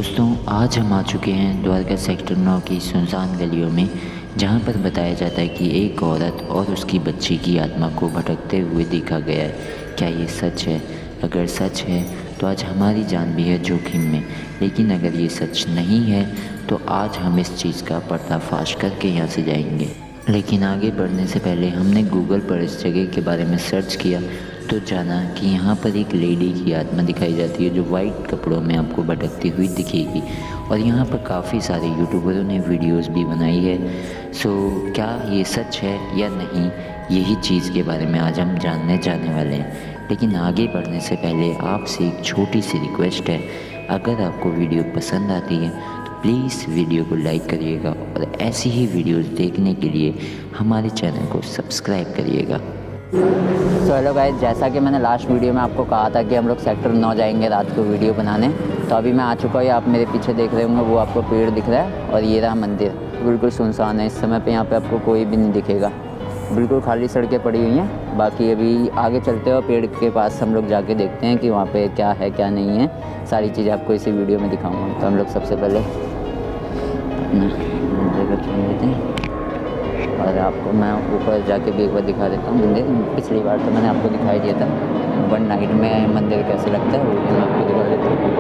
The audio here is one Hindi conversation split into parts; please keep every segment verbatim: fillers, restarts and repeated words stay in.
दोस्तों, आज हम आ चुके हैं द्वारका सेक्टर नौ की सुनसान गलियों में, जहां पर बताया जाता है कि एक औरत और उसकी बच्ची की आत्मा को भटकते हुए देखा गया है। क्या ये सच है? अगर सच है तो आज हमारी जान भी है जोखिम में, लेकिन अगर ये सच नहीं है तो आज हम इस चीज़ का पर्दाफाश करके यहाँ से जाएंगे। लेकिन आगे बढ़ने से पहले हमने गूगल पर इस जगह के बारे में सर्च किया तो जाना कि यहाँ पर एक लेडी की आत्मा दिखाई जाती है जो वाइट कपड़ों में आपको भटकती हुई दिखेगी, और यहाँ पर काफ़ी सारे यूट्यूबरों ने वीडियोस भी बनाई है। सो क्या ये सच है या नहीं, यही चीज़ के बारे में आज हम जानने जाने वाले हैं। लेकिन आगे बढ़ने से पहले आपसे एक छोटी सी रिक्वेस्ट है, अगर आपको वीडियो पसंद आती है तो प्लीज़ वीडियो को लाइक करिएगा और ऐसी ही वीडियोस देखने के लिए हमारे चैनल को सब्सक्राइब करिएगा। सो हेलो गाइस, जैसा कि मैंने लास्ट वीडियो में आपको कहा था कि हम लोग सेक्टर नौ जाएंगे रात को वीडियो बनाने, तो अभी मैं आ चुका हूँ। आप मेरे पीछे देख रहे होंगे, वो आपको पेड़ दिख रहा है और ये रहा मंदिर। बिल्कुल सुनसान है इस समय पे, यहाँ पे आपको कोई भी नहीं दिखेगा, बिल्कुल खाली सड़कें पड़ी हुई हैं। बाकी अभी आगे चलते हो, पेड़ के पास हम लोग जाके देखते हैं कि वहाँ पे क्या है क्या नहीं है। सारी चीज़ें आपको इसी वीडियो में दिखाऊंगा। तो हम लोग सबसे पहले अपना मंदिर को चुन लेते हैं और आपको मैं ऊपर जाके भी एक बार दिखा देता हूँ मंदिर। पिछली बार तो मैंने आपको दिखाई दिया था वन नाइट में मंदिर कैसे लगता है, वो भी मैं आपको दिखा देता हूँ।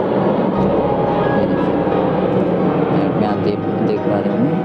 नाइट में आप देख देख पा रहे होंगे,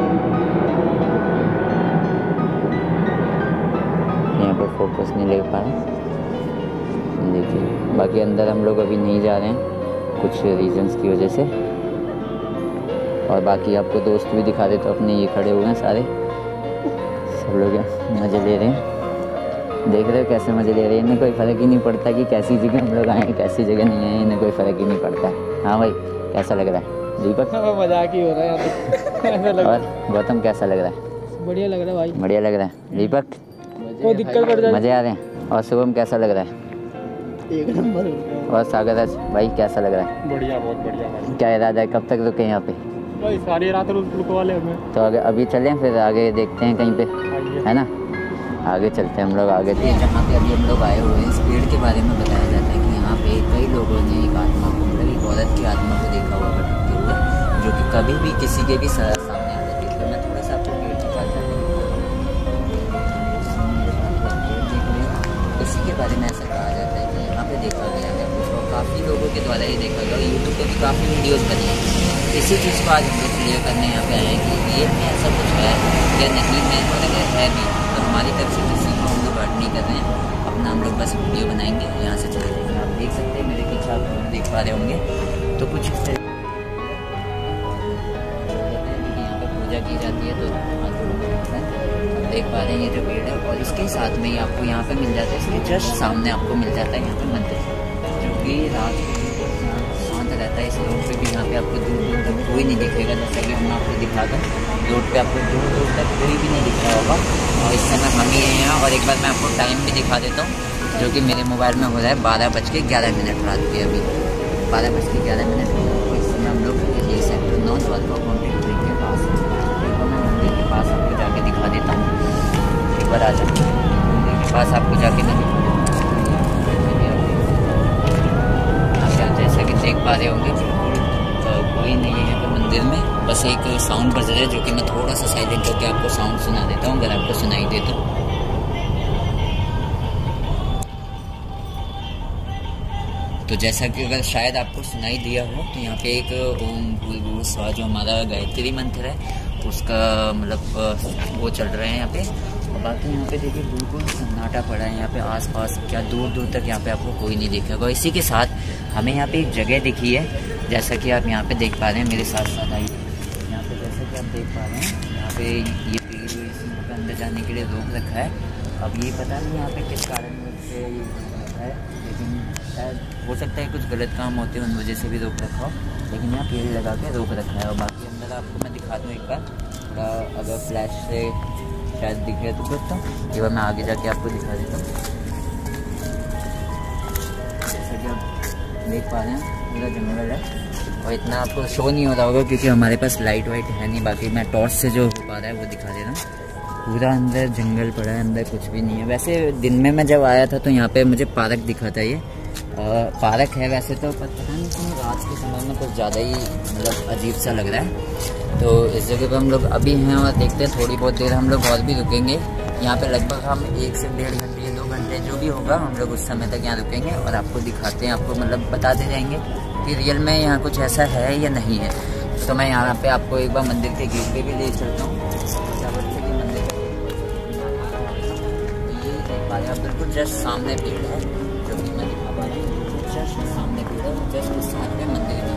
यहाँ पर फोकस नहीं ले पा रहे, देखिए। बाकी अंदर हम लोग अभी नहीं जा रहे हैं कुछ रीजंस की वजह से। और बाकी आपको दोस्त भी दिखा देते तो अपने ये खड़े हुए हैं सारे, सब लोग मज़े ले रहे हैं। देख रहे हो कैसे मज़े ले रहे हैं। इन्हें कोई फ़र्क ही नहीं पड़ता कि कैसी जगह हम लोग आए कैसी जगह नहीं आए, इन्हें कोई फ़र्क ही नहीं पड़ता है। हाँ भाई, कैसा लग रहा है दीपक? मजाक ही हो रहा है। और गौतम कैसा लग रहा है? बढ़िया लग रहा है भाई। बढ़िया लग रहा है दीपक? कोई दिक्कत पड़ जाए, मज़े आ रहे हैं। और शुभम कैसा लग रहा है? एक नंबर। और सागर भाई कैसा लग रहा है? बढ़िया, बहुत बढ़िया भाई। क्या इरादा है, कब तक रुके यहाँ पे? भाई सारी रात रुकवा ले हमें। तो अगर अभी चलें, फिर आगे देखते हैं कहीं पे, है ना? आगे चलते हैं हम लोग आगे। जहाँ पे अभी हम लोग आए हुए हैं, इस पेड़ के बारे में बताया जाता है कि यहाँ पे कई लोगों ने एक आत्मा को, मतलब एक औरत की आत्मा को देखा हुआ भटकते हुए, जो कि कभी भी किसी के भी सामने आ जाती है। तो मैं थोड़ा सा आपको पेड़ के पास जाकर इसी के बारे में ऐसा कहा जाता है कि यहाँ पे देखा गया है, उसको काफ़ी लोगों के द्वारा ही देखा गया। यूट्यूब पर भी काफ़ी वीडियोज़ बनी हैं। इसी चीज़ को आज हम लोग क्लियर करने यहाँ पे आए हैं कि रियल में ऐसा कुछ है या नहीं है, और अगर है भी तो हमारी तरफ से किसी को हम लोग हर्ट नहीं कर रहे हैं। अपना हम लोग बस वीडियो बनाएंगे, यहाँ से चले जाएंगे। आप देख सकते हैं मेरे पीछे, आप देख पा रहे होंगे। तो कुछ इस तरह यहाँ पर पूजा की जाती है, तो देख पा रहे हैं ये जो पेड़ है, और इसके साथ में ही आपको यहाँ पे मिल जाता है, इसके जस्ट सामने आपको मिल जाता है यहाँ पे मंदिर, जो कि रात को शांत रहता है। इस रोड पे भी यहाँ पे आपको दूर दूर तक कोई नहीं दिखेगा, जैसा कि हम आपको दिखा कर रोड पे आपको दूर दूर तक कोई भी नहीं दिख रहा होगा। और इस समय हम ही हैं यहाँ। और एक बार मैं आपको टाइम भी दिखा देता हूँ, जो कि मेरे मोबाइल में हो रहा है बारह बज के ग्यारह मिनट रात के। अभी बारह बज के ग्यारह मिनट तो इस समय हम लोग ये सेक्टर नौ द्वारका काउंटी के पास, मैं मंदिर के पास आपको जाके दिखा देता हूँ। एक बार आ जाओ मंदिर के पास, आपको जाके मैं दिखा देता हूँ। जैसा कि देख पा रहे होंगे तो कोई नहीं है यहाँ पे मंदिर में, बस एक साउंड बज रहा है, जो कि मैं थोड़ा सा साइलेंट करके आपको साउंड सुना देता हूँ, अगर आपको सुनाई दे तो। तो जैसा कि अगर शायद आपको सुनाई दिया हो, तो यहाँ पे एक ओम भूर्भुवः स्वः जो हमारा गायत्री मंत्र है उसका मतलब वो चल रहा है यहाँ पे। और बाकी यहाँ पे देखिए बिल्कुल सन्नाटा पड़ा है यहाँ पे, आसपास क्या दूर दूर तक यहाँ पे आपको कोई नहीं दिखेगा। इसी के साथ हमें यहाँ पे एक जगह दिखी है, जैसा कि आप यहाँ पे देख पा रहे हैं मेरे साथ साथ आइए। यहाँ पे जैसा कि आप देख पा रहे हैं, यहाँ पे ये पेड़ यहाँ पे अंदर जाने के लिए रोक रखा है। अब ये पता नहीं यहाँ पे किस कारण से ये रोक रखा है, लेकिन शायद हो सकता है कुछ गलत काम होते हैं उन वजह से भी रोक रखा हो, लेकिन यहाँ पेड़ लगा के रोक रखा है। और बाकी अंदर आपको मैं दिखा दूँ एक बार, थोड़ा अगर फ्लैश से शायद दिख रहा है तो करता हूँ। एक बार मैं आगे जाके आपको दिखा देता हूँ। जैसा कि आप देख पा रहे हैं पूरा जंगल है, और इतना आपको शो नहीं हो रहा होगा क्योंकि हमारे पास लाइट वाइट है नहीं। बाकी मैं टॉर्च से जो हो पा रहा है वो दिखा दे रहा हूँ। पूरा अंदर जंगल पड़ा है, अंदर कुछ भी नहीं है। वैसे दिन में मैं जब आया था तो यहाँ पे मुझे पार्क दिखा था, ये पार्क है वैसे तो, पर पता नहीं क्यों रात के समय में कुछ ज़्यादा ही मतलब अजीब सा लग रहा है। तो इस जगह पे हम लोग अभी हैं और देखते हैं थोड़ी बहुत देर हम लोग और भी रुकेंगे यहाँ पे। लगभग हम एक से डेढ़ घंटे दो घंटे जो भी होगा हम लोग उस समय तक यहाँ रुकेंगे और आपको दिखाते हैं, आपको मतलब बताते जाएंगे कि रियल में यहाँ कुछ ऐसा है या नहीं है। तो मैं यहाँ पे आपको एक बार मंदिर के गेट पे भी ले चलता हूँ। मंदिर ये बिल्कुल जस्ट सामने पेड़ है जो कि मैं दिखा पा रहा हूँ, जस्ट सामने पेड़ है, जस्ट साथ में मंदिर है।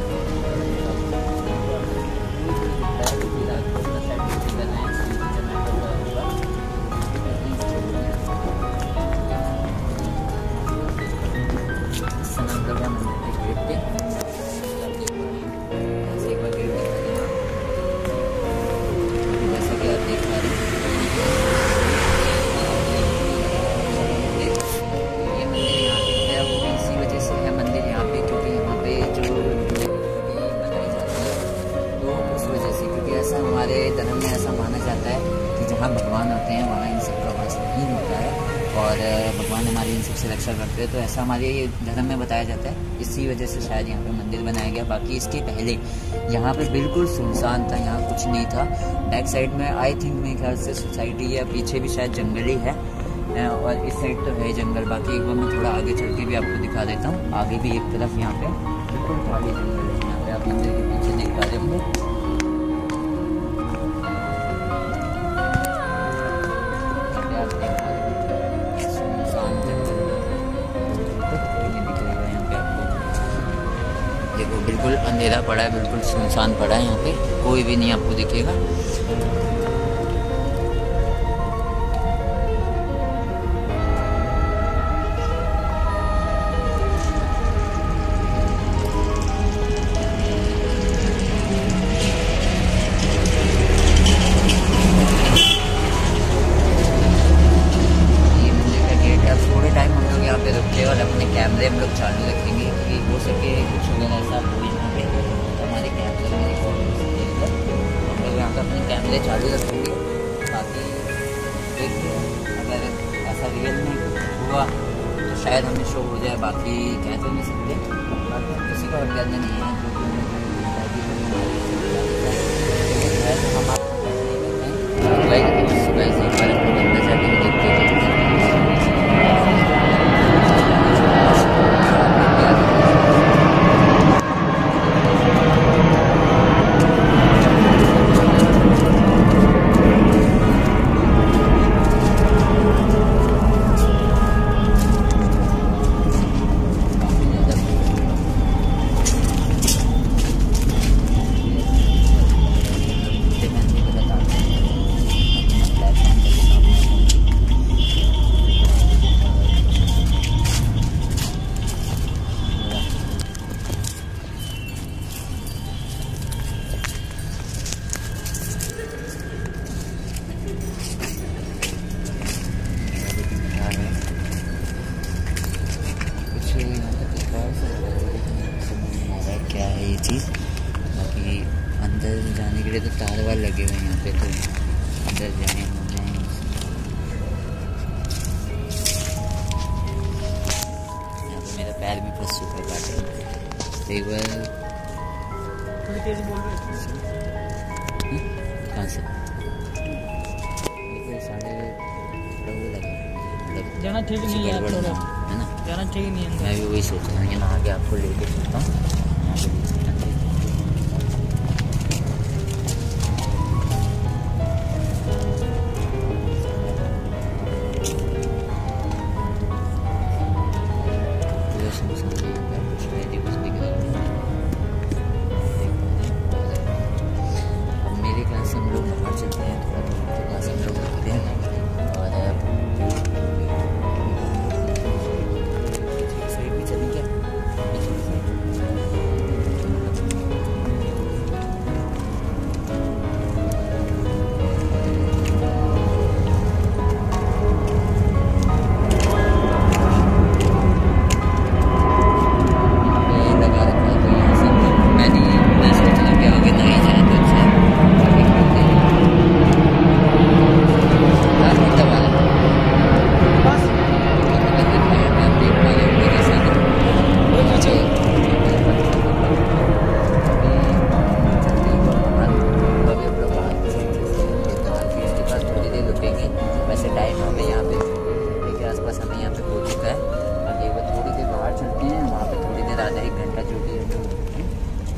हमारे धर्म में ऐसा माना जाता है कि जहाँ भगवान होते हैं वहाँ इन सब का वास नहीं होता है और भगवान हमारी इन सबसे रक्षा करते हैं। तो ऐसा हमारे धर्म में बताया जाता है, इसी वजह से शायद यहाँ पे मंदिर बनाया गया। बाकी इसके पहले यहाँ पे बिल्कुल सुनसान था, यहाँ कुछ नहीं था। बैक साइड में आई थिंक मेरे ख्याल से सोसाइटी है, पीछे भी शायद जंगल ही है और इस साइड तो है जंगल। बाकी एक बार मैं थोड़ा आगे चल के भी आपको दिखा देता हूँ। आगे भी एक तरफ यहाँ पे बिल्कुल खाली जंगल है, यहाँ पे आप मंदिर के पीछे देख पा रहे होंगे। देखो बिल्कुल अंधेरा पड़ा है, बिल्कुल सुनसान पड़ा है, यहाँ पे कोई भी नहीं आपको दिखेगा। और अपने कैमरे हम लोग चालू रखेंगे कि हो सके कुछ अगर ऐसा हो यहाँ पे तो हमारे कैमरे में रिकॉर्ड हो सकेगा। हम लोग यहाँ पे अपने कैमरे चालू रखेंगे। बाकी देखिए अगर ऐसा रियल में हुआ तो शायद हमें शो हो जाए, बाकी कह तो नहीं सकते। बाकी किसी को हट करने नहीं है जो कि सुबह से एक बार अंदर जाके देखते हैं। क्या है ये चीज़। बाकी अंदर जाने के लिए तो तार वार लगे हुए हैं यहाँ पे, तो अंदर जाएँ हो जाएँ। यहाँ पे मेरा पैर भी फंस चुका है काटे। एक बार कहाँ से साढ़े मतलब जाना ठीक नहीं है, है ना, जाना ठीक नहीं है। मैं भी वही सोच रहा हूँ, यहाँ आगे आपको लेके चलता हूँ। अब मेरे ख्याल से हम लोग बाहर चलते हैं, थोड़ा थोड़ा थोड़ा हम लोग रखते हैं और साइड भी चलेंगे।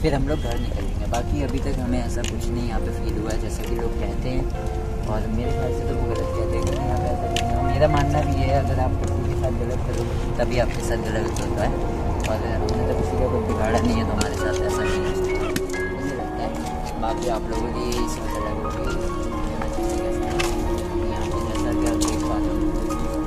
फिर हम लोग घर निकलेंगे। बाकी अभी तक हमें ऐसा कुछ नहीं यहाँ पे फील हुआ है जैसा कि लोग कहते हैं, और मेरे ख्याल से तो वो गलत कहते हैं, क्योंकि यहाँ पे ऐसा कुछ नहीं हो। मेरा मानना भी है अगर आप किसी के साथ गलत करोगे तभी आपके साथ गलत होता है, और हमने तो किसी का कोई बिगाड़ा नहीं है तो हमारे साथ ऐसा नहीं मुझे लगता है। बाकी आप लोगों की यही सोच अलग होगी। यहाँ पे जैसा कि आप देख पाते हो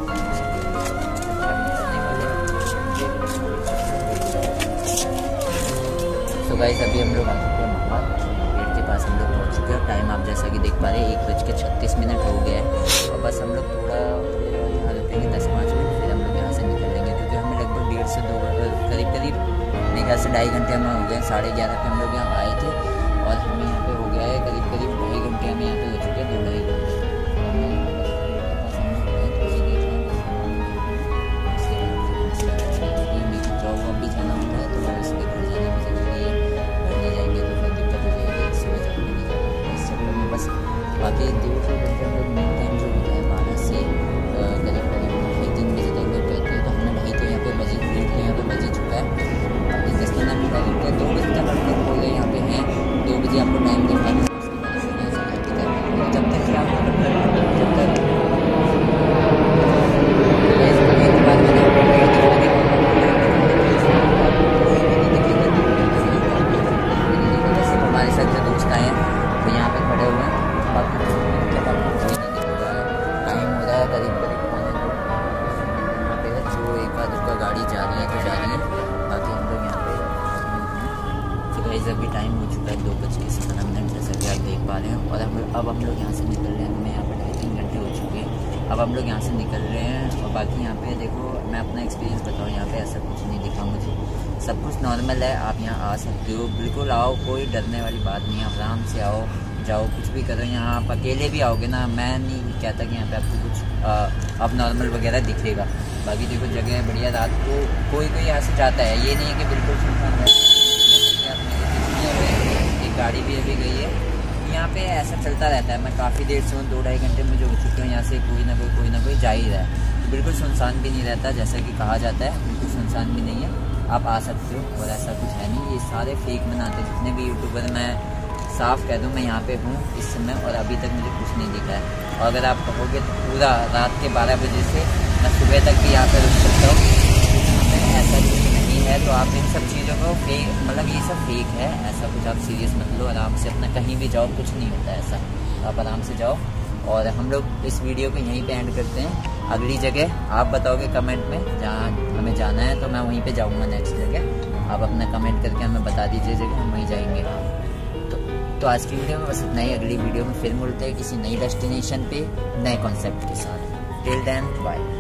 तो गाइस अभी हम लोग आ चुके हैं मम्मा गेट के पास, हम लोग पहुँच चुके हैं। टाइम आप जैसा कि देख पा रहे हैं एक बज के छत्तीस मिनट हो गया है, और बस हम लोग थोड़ा यहाँ रुकेंगे दस पाँच मिनट, फिर हम लोग यहाँ से निकल लेंगे, क्योंकि हमें लगभग डेढ़ से दो करीब करीब मेरे ख्याल से ढाई घंटे हमें हो गए। साढ़े ग्यारह पे हम लोग यहाँ आए थे और हमें यहाँ पे हो गया है करीब करीब ढाई घंटे हमें यहाँ पे हो चुके हैं, दो ढाई घंटे। जॉब वॉब भी जाना होता है तो इसके घर जाने की ज़रूरी है, घर नहीं जाएंगे तो फिर दिक्कत हो जाएगी, सुबह जाने नहीं जाएंगे इस चक्कर में। बस बाकी डेढ़ सौ घंटे हम लोग मेन टाइम जो होता है बारह से करीब करीब ढाई तीन बजे तक लोग कहते हैं, तो हमने ढाई तो यहाँ पे बजे डेढ़ तो यहाँ पे बजे चुका है। बाकी दस पंद्रह मिनट लग गए, दो बजे तक हम लोग बोले यहाँ पे हैं, दो बजे आपको टाइम दिखा दें, उसके बाद फिर यहाँ से घर निकल जब तक कि आप जब तक हमारे साथ जो दोस्त आए हैं वो यहाँ पे खड़े हुए हैं। बाकी टाइम हो रहा है करीब करीब पौने दो, यहाँ पे जो एक आध रुपया गाड़ी जा रही है तो जा रही है, बाकी हम लोग यहाँ पे तो गाइस अभी टाइम हो चुका है दो बज के सत्रह मिनट जैसा कि आप देख पा रहे हैं, और हम अब हम लोग यहाँ से निकल रहे हैं। हमें यहाँ पर ढाई तीन घंटे हो चुके हैं, अब हम लोग यहाँ से निकल रहे हैं। और बाकी यहाँ पे देखो मैं अपना एक्सपीरियंस बताऊँ, यहाँ पे ऐसा कुछ नहीं दिखा मुझे, सब कुछ नॉर्मल है, आप यहाँ आ सकते हो, बिल्कुल आओ, कोई डरने वाली बात नहीं है, आराम से आओ जाओ कुछ भी करो। यहाँ आप अकेले भी आओगे ना, मैं नहीं कहता कि यहाँ पे आपको कुछ अब नॉर्मल वगैरह दिखेगा। बाकी देखो जगह है बढ़िया, रात को कोई कोई यहाँ से जाता है, ये नहीं है कि बिल्कुल सुनसान है। एक गाड़ी भी अभी गई है, यहाँ पे ऐसा चलता रहता है। मैं काफ़ी देर से हूँ, दो ढाई घंटे में जो हो चुके हैं, यहाँ से कोई ना कोई कोई ना कोई जा ही रहा है, तो बिल्कुल सुनसान भी नहीं रहता जैसा कि कहा जाता है, बिल्कुल सुनसान भी नहीं है, आप आ सकते हो। और ऐसा कुछ है नहीं, ये सारे फेक बनाते जितने भी यूट्यूबर, मैं साफ कह दूँ मैं यहाँ पे हूँ इस समय और अभी तक मुझे कुछ नहीं दिखा है। और अगर आप कहोगे तो पूरा रात के बारह बजे से मैं सुबह तक भी यहाँ पर रुक सकता हूँ, ऐसा कुछ नहीं है। तो आप इन सब चीज़ों को फेक, मतलब ये सब फेक है, ऐसा कुछ आप सीरियस मत लो, आराम से अपना कहीं भी जाओ, कुछ नहीं होता ऐसा, आप आराम से जाओ। और हम लोग इस वीडियो को यहीं पे एंड करते हैं। अगली जगह आप बताओगे कमेंट में जहाँ हमें जाना है, तो मैं वहीं पे जाऊँगा नेक्स्ट जगह। आप अपना कमेंट करके हमें बता दीजिए जगह, हम वहीं जाएंगे। तो, तो आज की वीडियो में बस इतना ही, अगली वीडियो में फिर मिलते हैं किसी नई डेस्टिनेशन पे नए कॉन्सेप्ट के साथ। Till then bye.